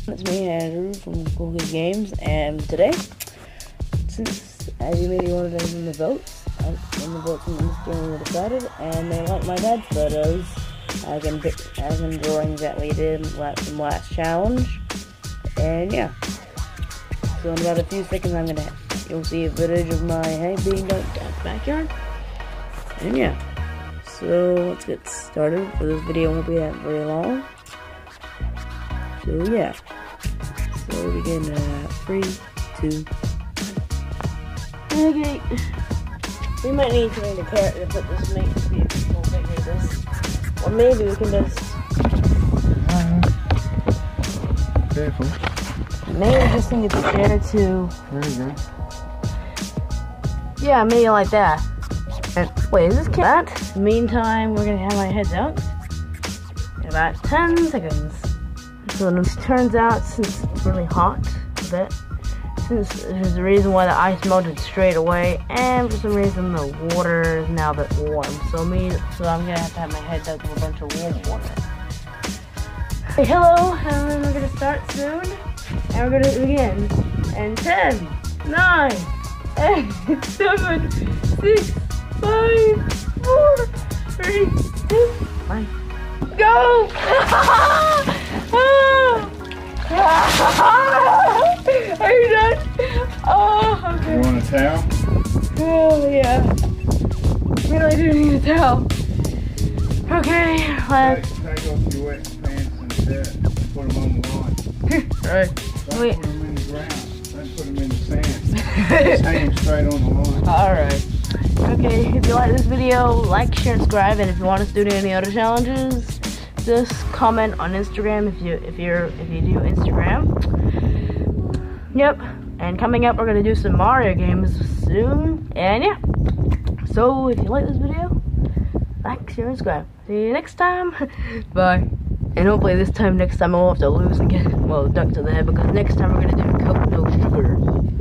It's me, Andrew from Cool Kid Games, and today, since as you maybe wanted in the votes, in the votes from Instagram were decided, and they like my dad's photos, as in drawings that we did from last challenge, and yeah. So in about a few seconds, you'll see a footage of my hay being done in the backyard, and yeah. So let's get started. For this video won't be that very long. So yeah. So we begin 3, 2, 1. Okay. We might need to make a carrot to put this mate to see if we can figure this. Or maybe we can just careful. Maybe just think it's fair to There you go. yeah, maybe like that. And wait, is this cat? In the meantime, we're gonna have my heads out in about 10 seconds. So it turns out, since it's really hot a bit, since there's a reason why the ice melted straight away, and for some reason the water is now a bit warm. So I'm gonna have my head dug with a bunch of warm water. Hey, hello, and we're gonna start soon, and we're gonna begin. And 10, 9, 8, 7, 6, 5, 4, 3, 2, 1. Go! Are you done? Oh, okay. You want a towel? Oh, yeah. Really do need a towel. Okay, let's. Take off your wet pants and shirt and put them on the line. Alright. Don't Wait. put them in the ground. Don't put them in the sand. Just hang them straight on the line. Alright. Okay, if you like this video, like, share, and subscribe, and if you want us to do any other challenges, just comment on Instagram if you do Instagram. Yep. And coming up, we're gonna do some Mario games soon. And yeah. So if you like this video, like, share, and subscribe. See you next time. Bye. And hopefully next time I won't have to lose again. Well, duck to the head, because next time we're gonna do Coke No Sugar.